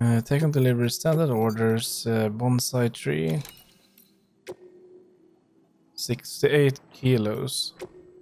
Take on delivery standard orders, bonsai tree. 68 kilos.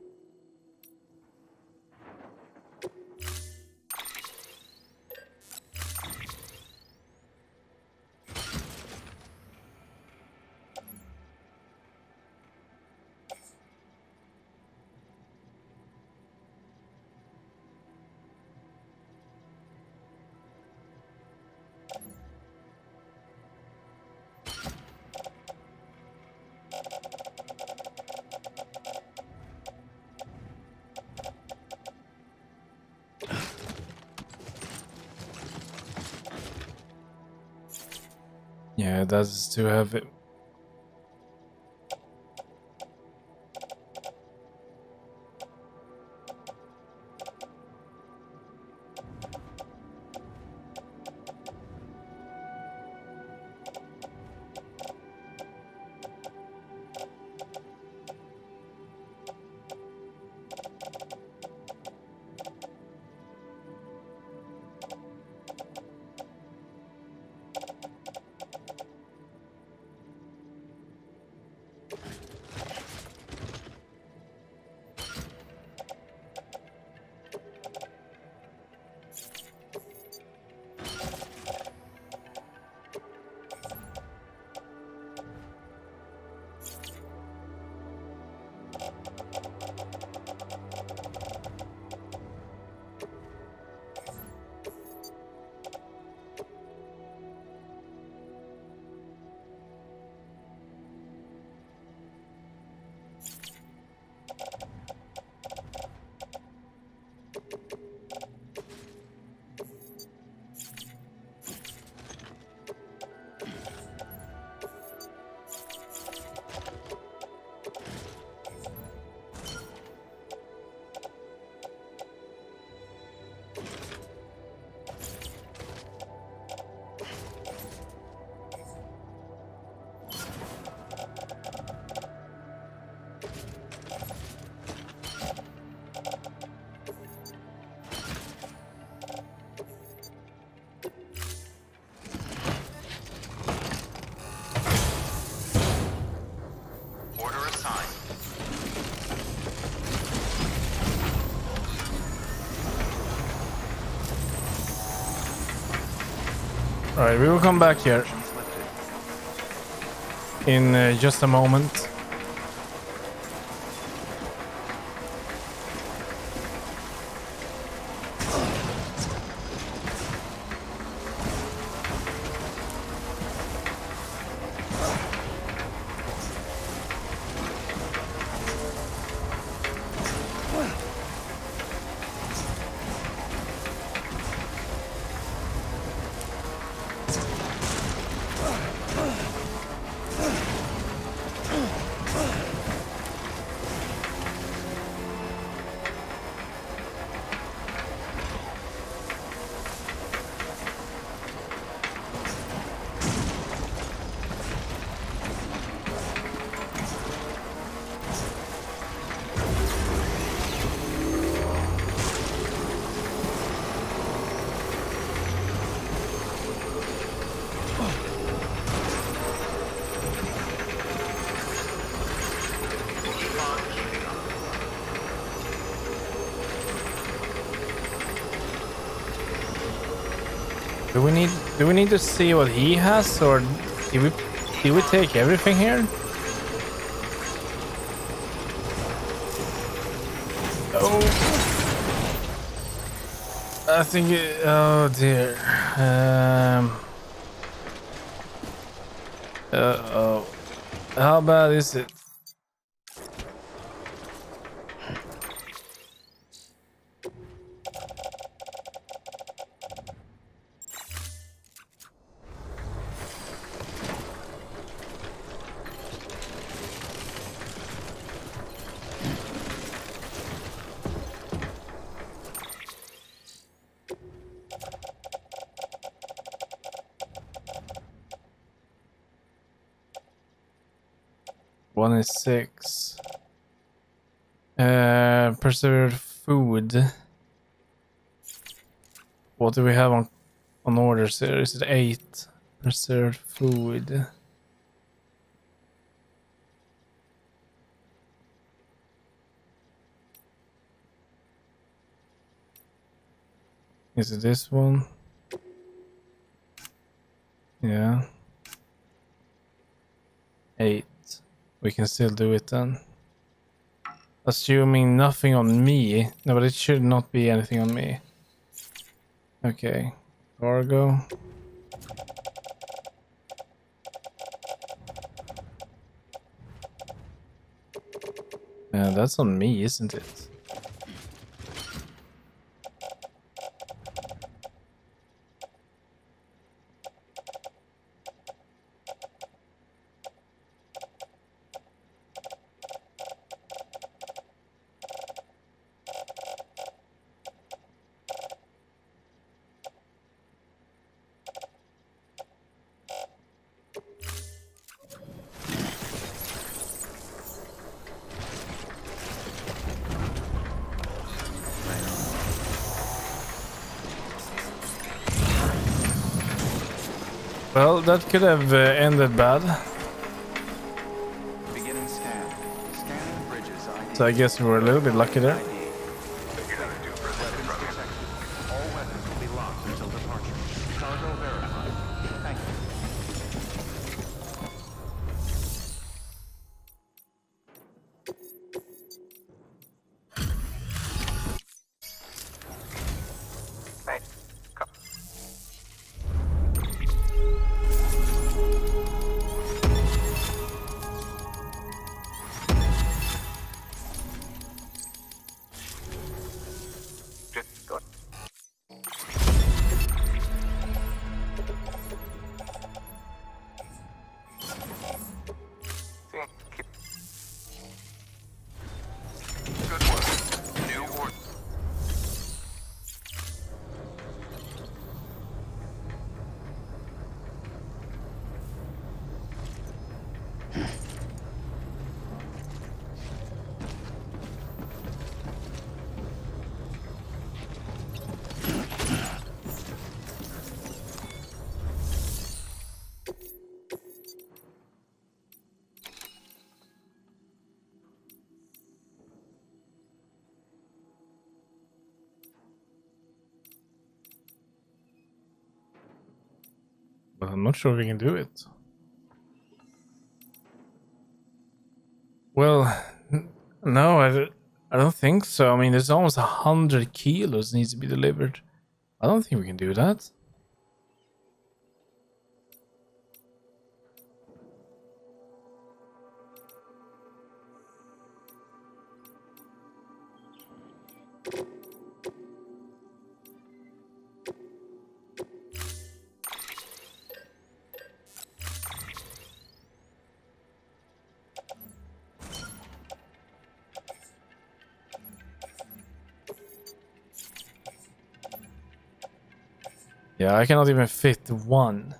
Yeah, that's too heavy. Alright, we will come back here in just a moment. Do we need to see what he has, or did we take everything here? Oh, I think oh dear. Oh, how bad is it? One is 6. Preserved food. What do we have on on orders here. Is it 8? Preserved food. Is it this one? Yeah. 8. We can still do it then. Assuming nothing on me. No, but it should not be anything on me. Okay. Cargo. Yeah, that's on me, isn't it? Well, that could have ended bad. Beginning scan. Scanning bridges ID. So I guess we were a little bit lucky there. Weapons detected. All weapons will be locked until departure. Cargo verified. Thank you. Good work. New order. But I'm not sure we can do it. Well, no, I don't think so. I mean, there's almost 100 kilos needs to be delivered. I don't think we can do that. Yeah, I cannot even fit one.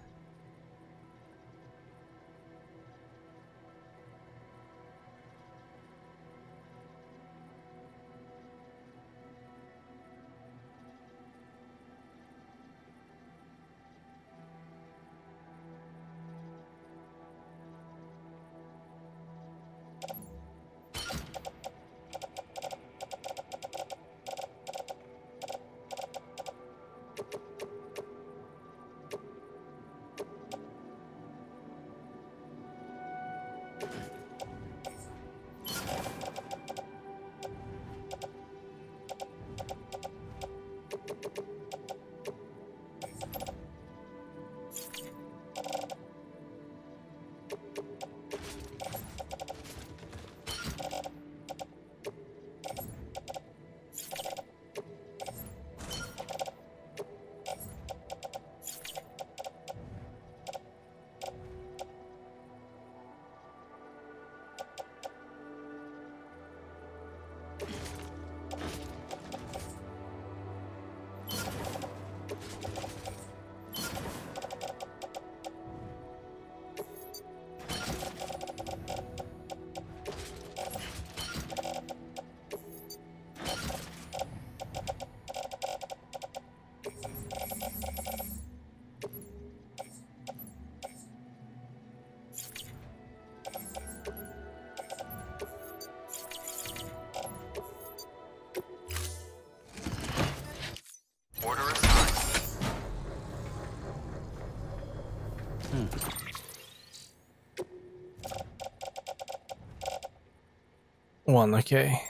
One, okay.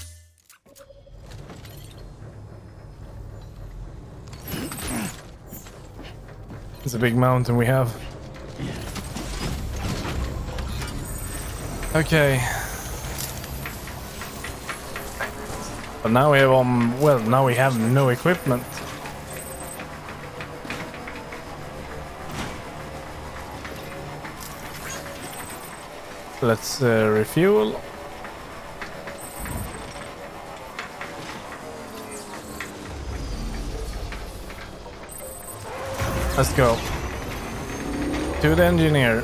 It's a big mountain we have. Okay. But now we have well, now we have no equipment. Let's refuel. Let's go. To the engineer.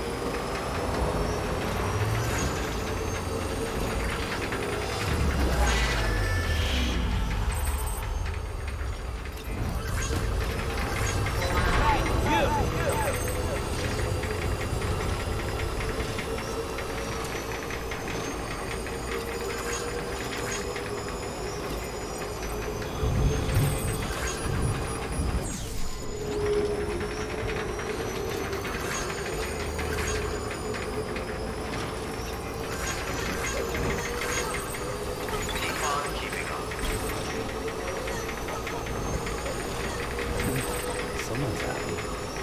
Someone's happy.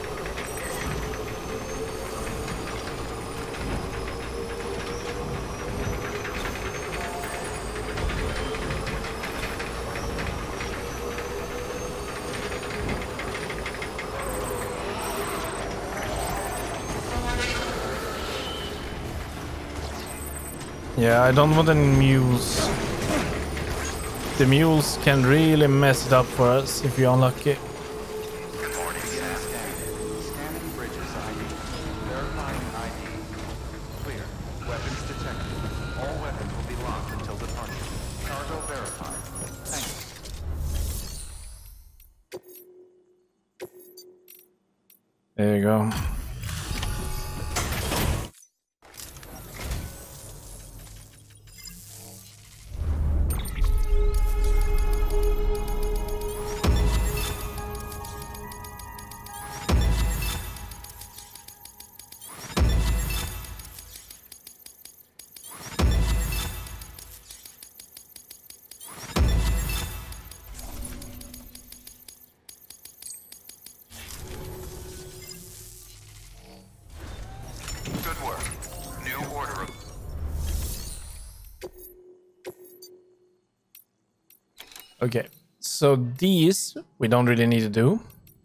Yeah, I don't want any mules. The mules can really mess it up for us if you're unlucky. Good morning, staff. Scanning bridges ID. Verifying ID. Clear. Weapons detected. All weapons will be locked until departure. Cargo verified. Thank you. There you go. Good work. New order. Okay, so these we don't really need to do.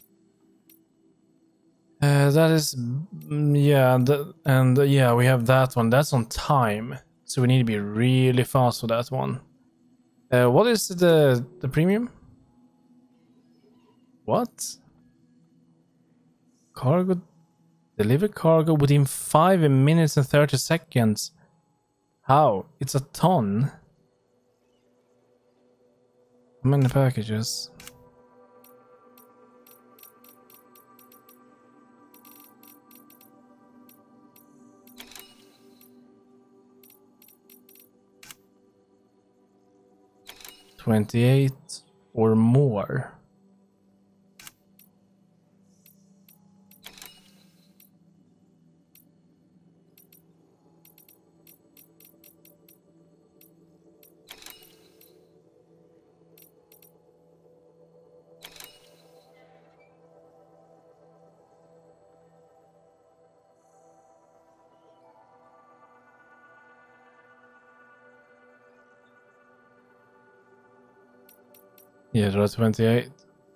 That is, yeah, yeah, we have that one. That's on time, so we need to be really fast for that one. What is the premium? What? Cargo, deliver cargo within 5 minutes and 30 seconds. How? It's a ton. How many packages? $28 or more. Yeah, there are 28.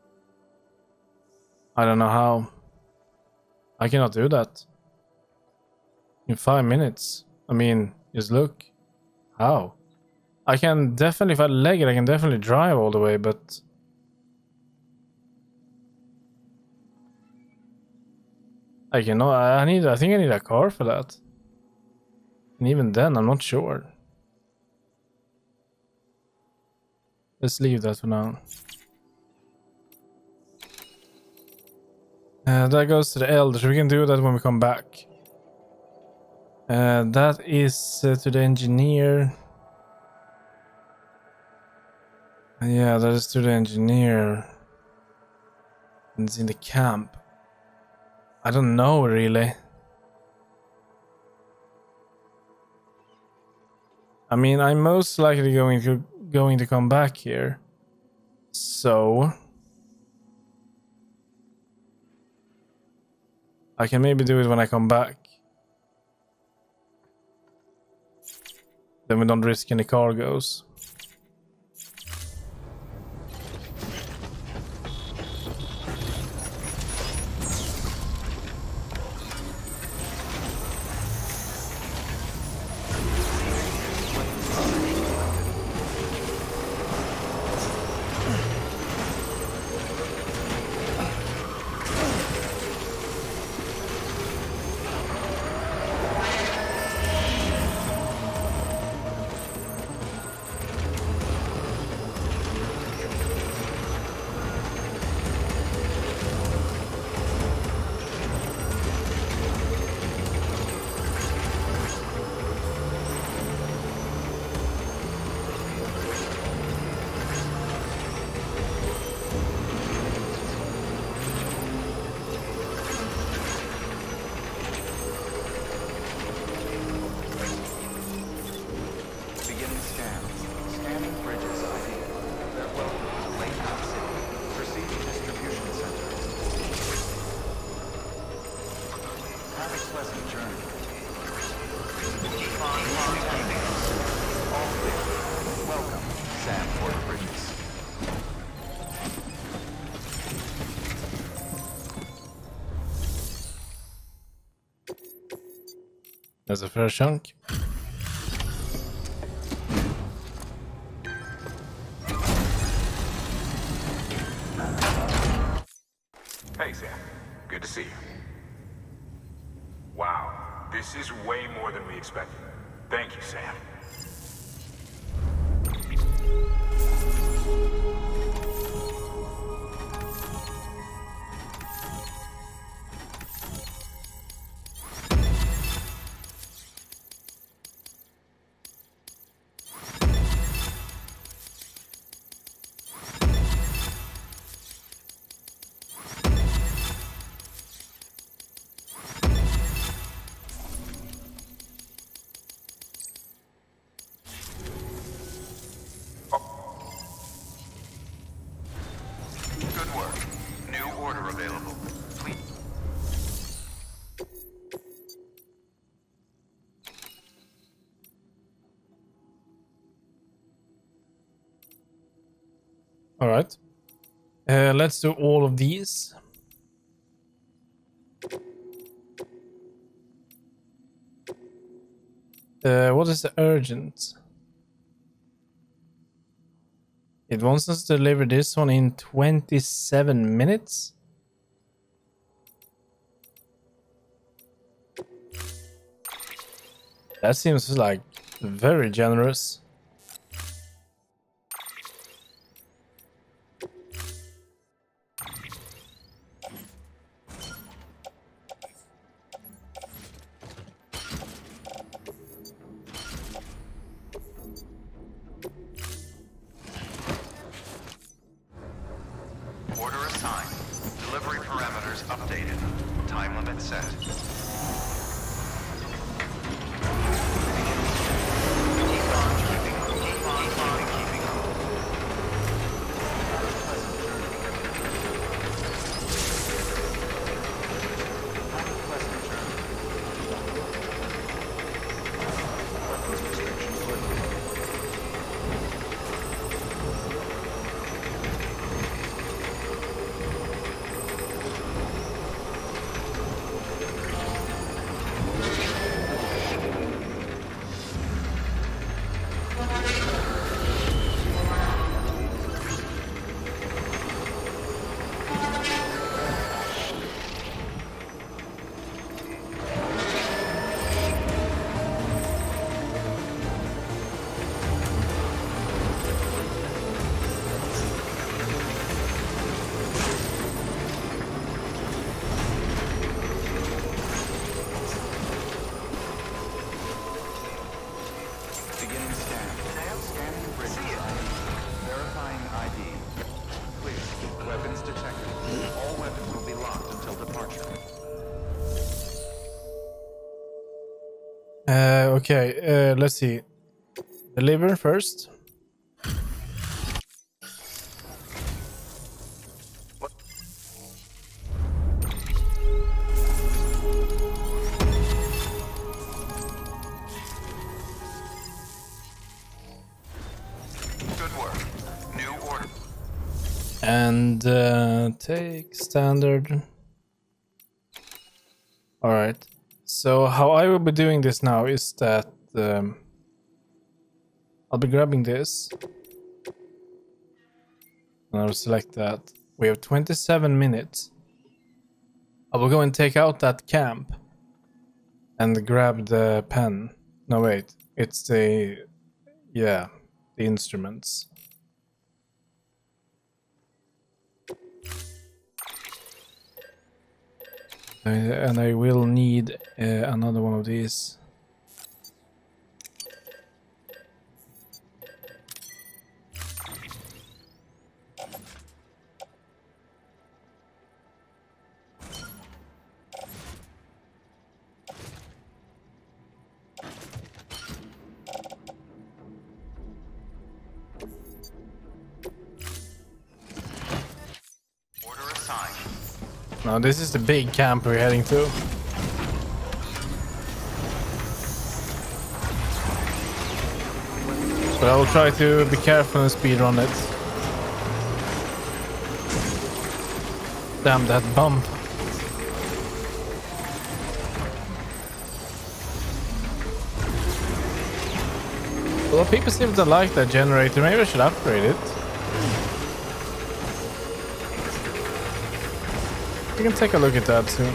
I don't know how. I cannot do that. In 5 minutes. I mean, just look. How? I can definitely, if I leg it, I can definitely drive all the way, but... I cannot, I think I need a car for that. And even then, I'm not sure. Let's leave that for now. That goes to the elders. We can do that when we come back. That is to the engineer. Yeah, that is to the engineer. And it's in the camp. I don't know really. I mean, I'm most likely going to come back here. So I can maybe do it when I come back. Then we don't risk any cargoes. Beginning scan. Scanning bridges ID. Farewell to Lake Out City. Proceed to distribution center. Have a pleasant journey. Keep on contacting us. All clear. Welcome, Sandport Bridges. There's a fair chunk. Hey, Sam. Good to see you. Wow, this is way more than we expected. Thank you, Sam. Good work. New order available. Please. All right. Let's do all of these. What is the urgent? It wants us to deliver this one in 27 minutes. That seems like very generous. Order assigned. Delivery parameters updated. Time limit set. Keep on keeping on. Keep on keeping on. Have a pleasant journey. Have a pleasant journey. Weapons restrictions lifted. Beginning scan. Scanning bridges ID. Verifying ID. Clear. Weapons detected. All weapons will be locked until departure. Okay, let's see. Deliver first. Good work. New order. And take standard. All right. So how I will be doing this now is that I'll be grabbing this. And I'll select that. We have 27 minutes. I will go and take out that camp and grab the pen. No, wait. It's the... yeah, the instruments. And I will need another one of these. Order assigned. Now this is the big camp we're heading to. But I will try to be careful and speed run it. Damn that bump. Well, people seem to like that generator. Maybe I should upgrade it. We can take a look at that soon.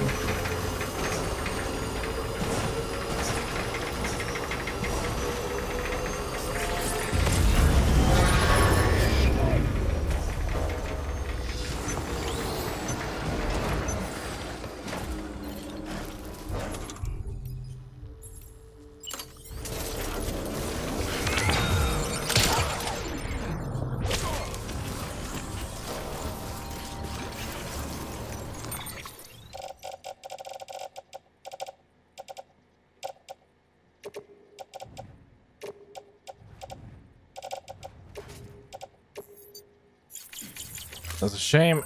That's a shame.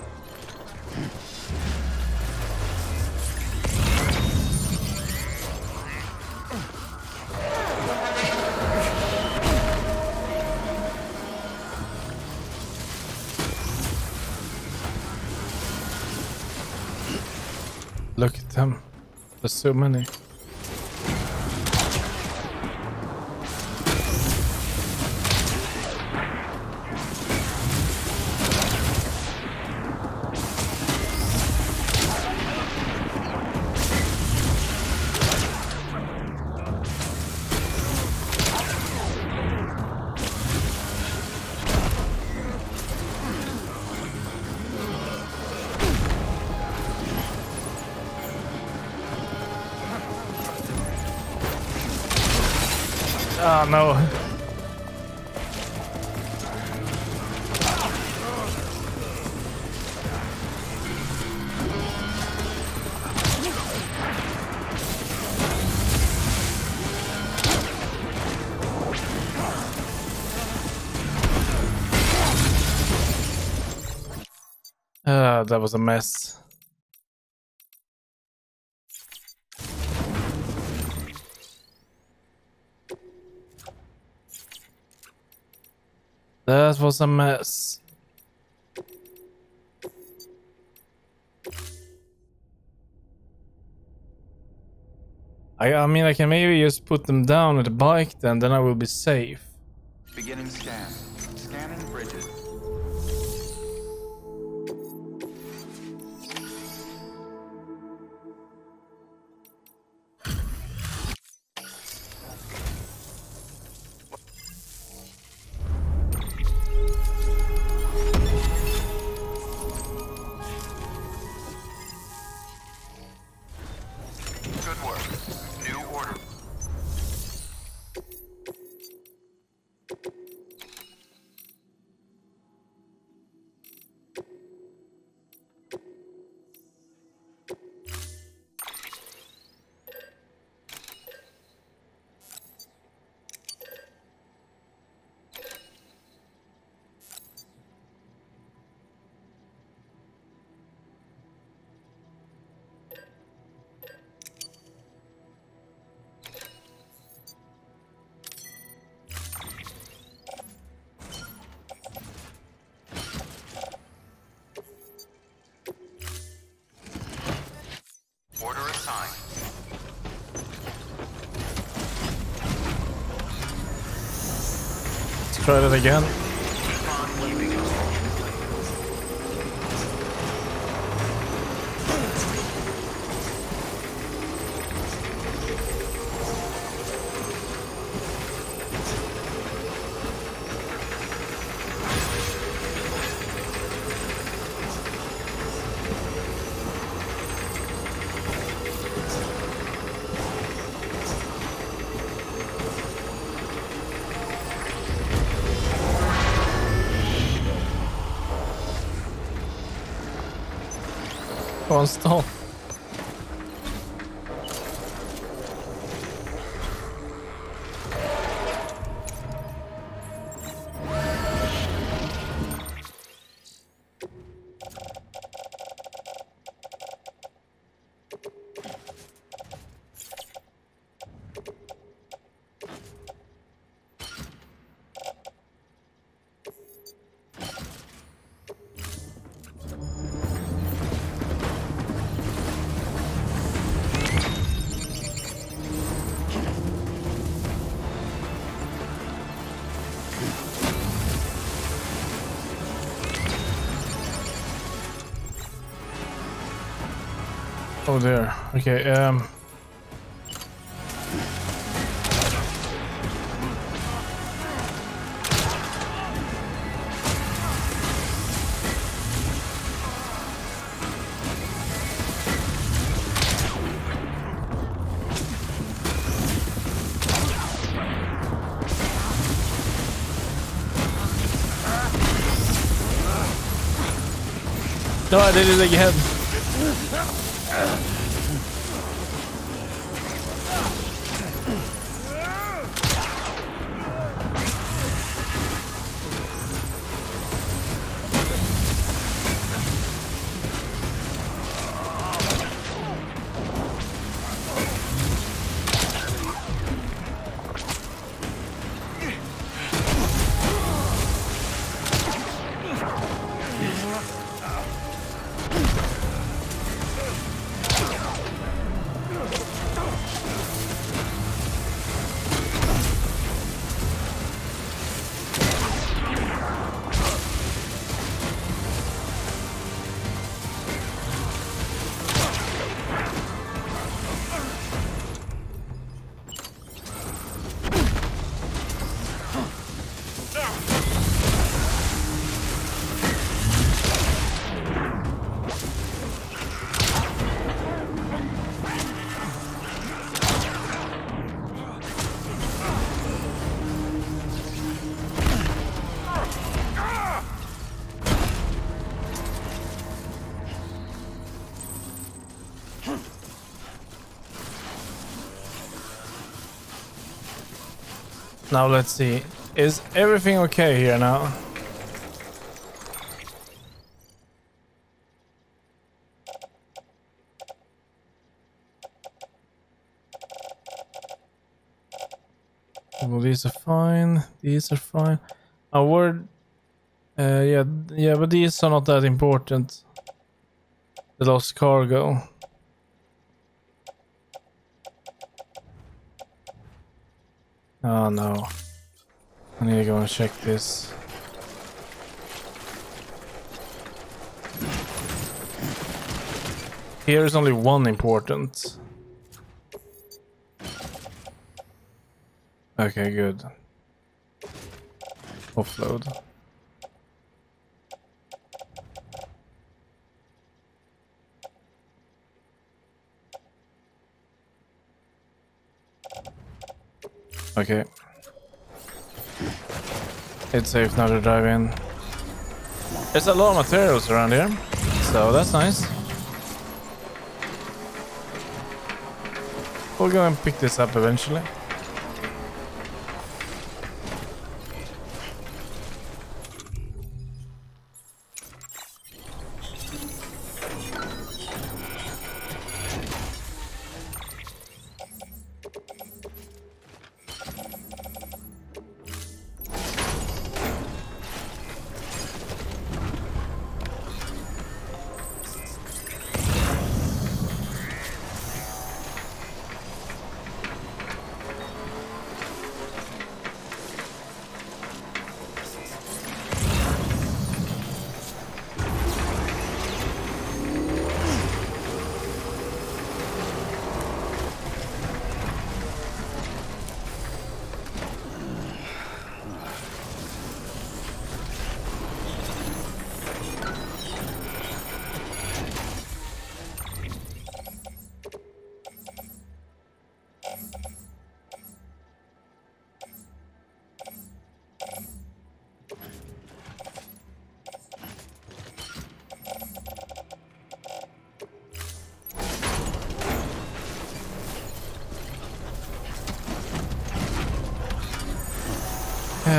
Look at them. There's so many. Oh no. That was a mess. That was a mess. I mean, I can maybe just put them down with the bike then I will be safe. Beginning scan. Scanning bridges. Good work. New order. try that again. On, stop. Oh, there. Okay, no, I did it again. Now let's see. Is everything okay here now? Well, these are fine. These are fine. Our word. Yeah, but these are not that important. The lost cargo. Oh no. I need to go and check this. Here is only one important. Okay, good. Offload. Okay. It's safe now to drive in. There's a lot of materials around here, so that's nice. We'll go and pick this up eventually.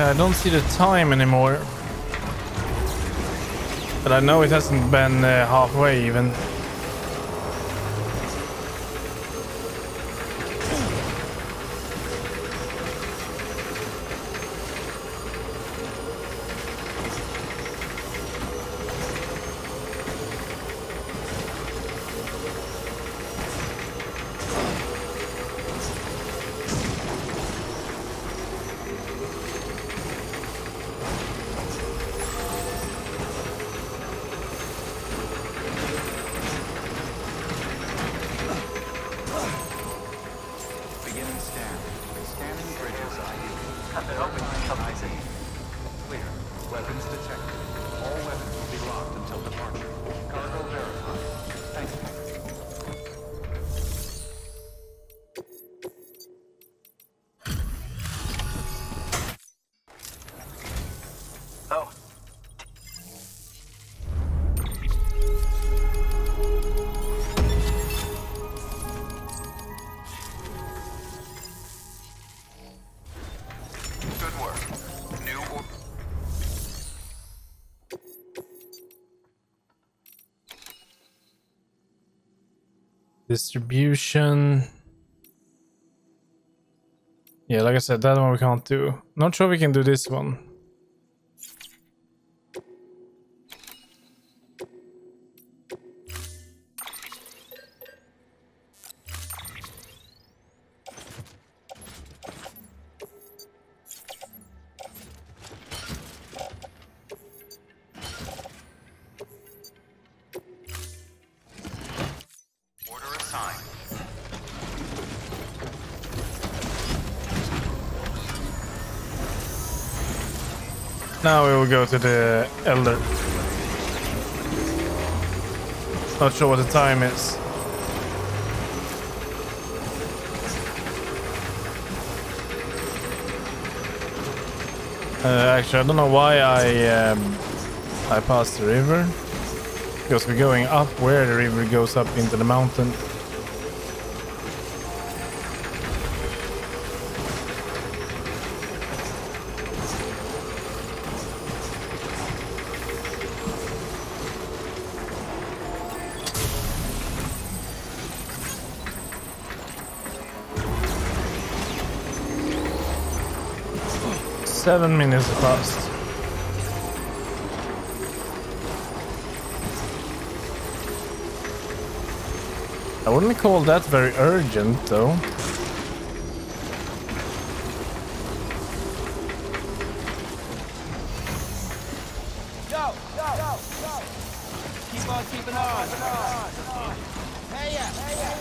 I don't see the time anymore. But I know it hasn't been halfway even. Beginning scan. Scanning bridges ID. Verifying ID. Clear. Weapons detected. All weapons will be locked until departure. Cargo verified. Thank you. Oh, Good work. New or Distribution. Yeah, like I said, that one we can't do. Not sure we can do this one. order assigned. Now we will go to the Elder. Not sure what the time is. Actually, I don't know why I passed the river. Because we're going up where the river goes up into the mountain. Seven minutes passed. I wouldn't call that very urgent, though. keep on keeping on. Hey, yeah.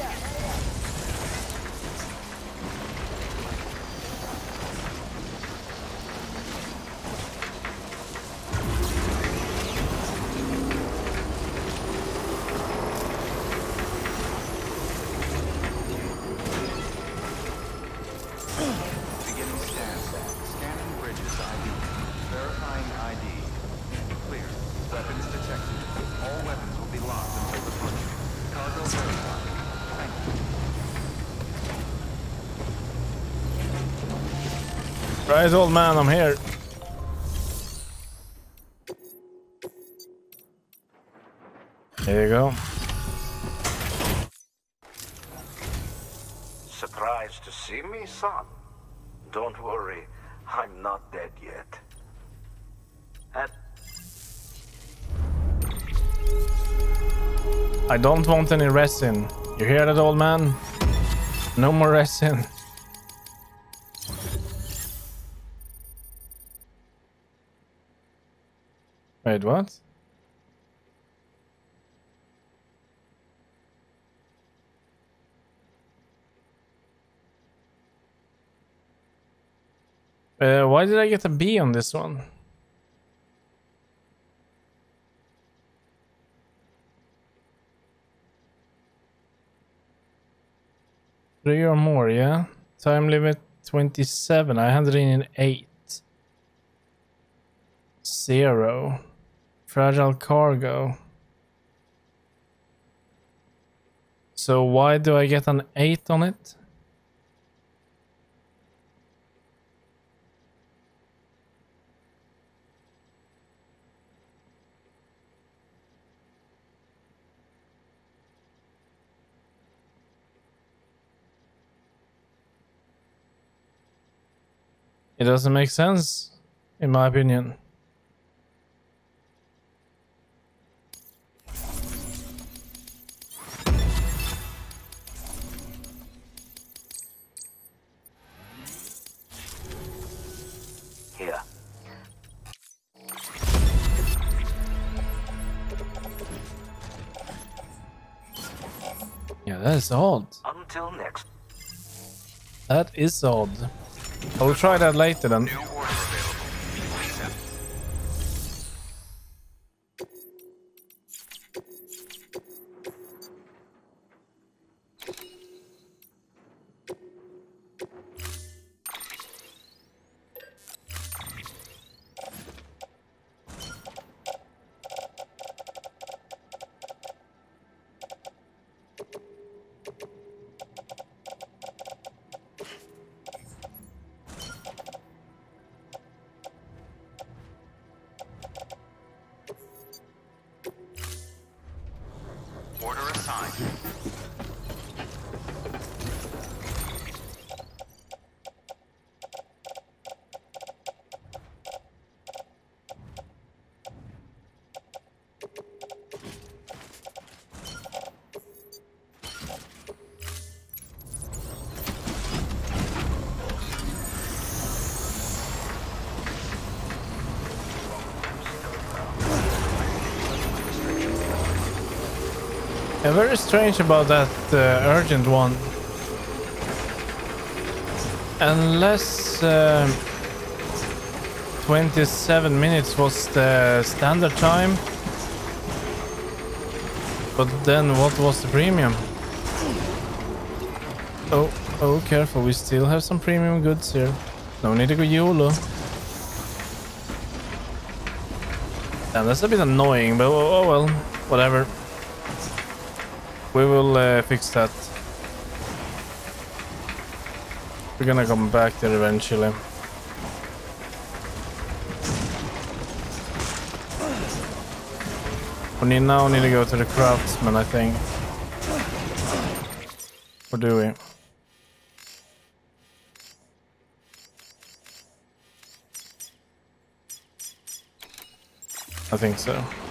Beginning scan. Scanning bridges ID. Verifying ID. Clear. Weapons detected. All weapons will be locked until departure. Cargo verified. Thank you. Right, old man, I'm here. There you go. Surprised to see me, son? Don't worry, I'm not dead yet. I don't want any resin. You hear that, old man? No more resin. Wait, what? Why did I get a B on this one? Three or more, yeah? Time limit 27. I handed in 8. 0. Fragile cargo. So why do I get an 8 on it? It doesn't make sense, in my opinion. Here. Yeah, that is odd. Until next. That is odd. I'll try that later then. New order available. Please enter. Order assigned. Yeah, very strange about that urgent one. Unless 27 minutes was the standard time. But then what was the premium? Oh, careful, we still have some premium goods here. No need to go YOLO. Damn, that's a bit annoying, but oh well, whatever. We will fix that. We're gonna come back there eventually. We now need to go to the craftsman, I think. Or do we? I think so.